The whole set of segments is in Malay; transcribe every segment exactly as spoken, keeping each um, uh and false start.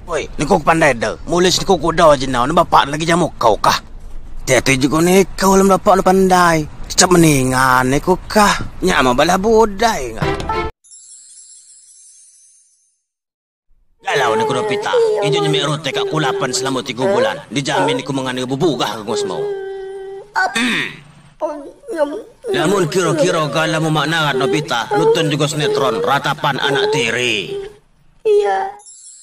Oi, ni kau pandai dah. Mula sini kau kuda je now. Ni bapak lagi jamu kau kah? Tiada juga ni kau lam bapak lu pandai. Cecap meningan ni kau kah? Nyak mah balah bodai ngah. Galau ni kuda pita. Ijo nyemik rote kat kulapan selama tiga bulan. Dijamin ni ku mengani bubugah kau semua. Namun kira-kira kalau mu makna kat no pita, nonton juga sinetron Ratapan Anak Tiri. Iya.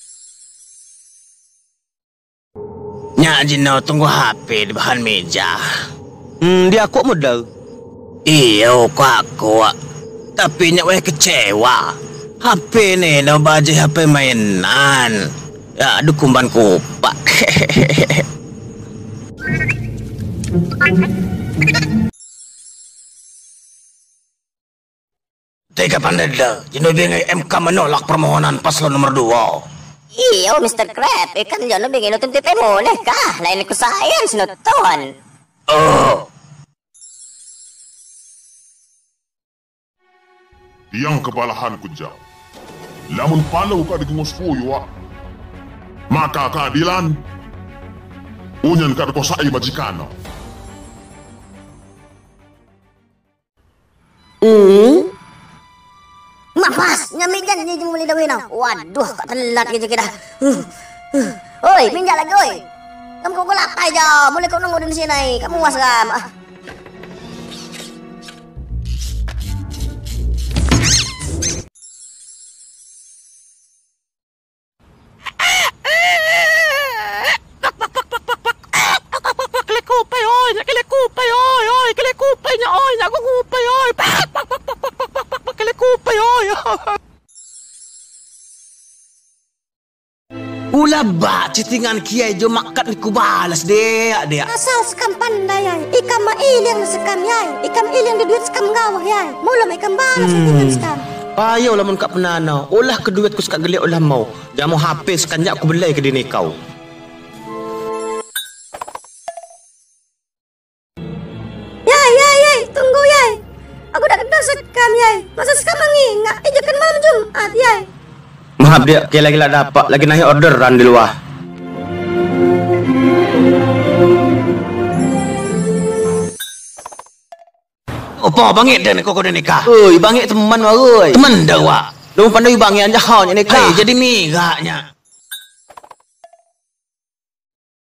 Nyak Jino tunggu H P di bahan meja. Hmm, dia aku muda. Iya, aku aku. Tapi nyak weh kecewa. H P ni dah baje H P mainan. Ya, aduh kumban kupak. Tega pandai dah. Jino bingai M K menolak permohonan paslon nomor dua. Iyo, Mister Crab, ikan jono bingin nonton T V boleh kah? Lain aku sayang sinonton. Oh. Yang kepalahan kuja. Lamun palau ka digungus puyo, maka keadilan unyan ka dikosai majikana. Hmm? Mapas, nyamik jan ni jemuli dah wena. Waduh, kak telat kerja kita. Uh, uh. Oi, pinjak lagi oi. Kamu kau lapai je. Mulai kau nunggu di sini. Kamu was ram. Kelekupai oi, nak kelekupai oi, oi, kelekupai nya oi, nak kupai oi. Kelekupai oi. Ulah ba citingan kiai jo makat ni ku balas dek dia. Asal sekam pandai ai. Ikam ma iling sekam yai. Ikam iling di duit sekam gawah yai. Mula ikam balas citingan sekam. Payau lamun kat penana. Ulah ke duit ku sekat gelik ulah mau. Jamu H P sekanjak ku belai ke dini kau. Yai, yai, yai, tunggu yai. Aku dah kenal sekam yai. Masa sekam mengingat, ijakan malam Jumat yai. Maaf dia, kaya lagi lah dapat. Lagi naik orderan di luar. Apa bangit dah ni kau dah nikah? Oi, bangit teman wah oi. Teman dah wak. Lu pandai bangit anja hau nya nikah. Jadi migaknya.